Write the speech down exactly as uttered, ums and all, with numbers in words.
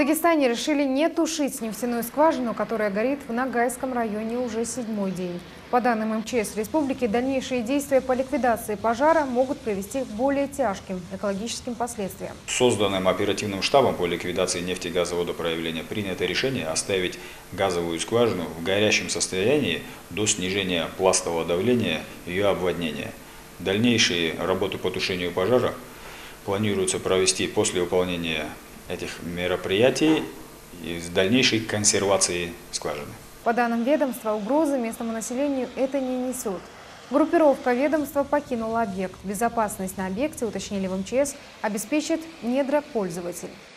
В Дагестане решили не тушить нефтяную скважину, которая горит в Ногайском районе уже седьмой день. По данным эм че эс республики, дальнейшие действия по ликвидации пожара могут привести к более тяжким экологическим последствиям. Созданным оперативным штабом по ликвидации нефтегазоводопроявления принято решение оставить газовую скважину в горящем состоянии до снижения пластового давления ее обводнения. Дальнейшие работы по тушению пожара планируется провести после выполнения этих мероприятий и с дальнейшей консервацией скважины. По данным ведомства, угрозы местному населению это не несет. Группировка ведомства покинула объект. Безопасность на объекте, уточнили в эм че эс, обеспечит недропользователь.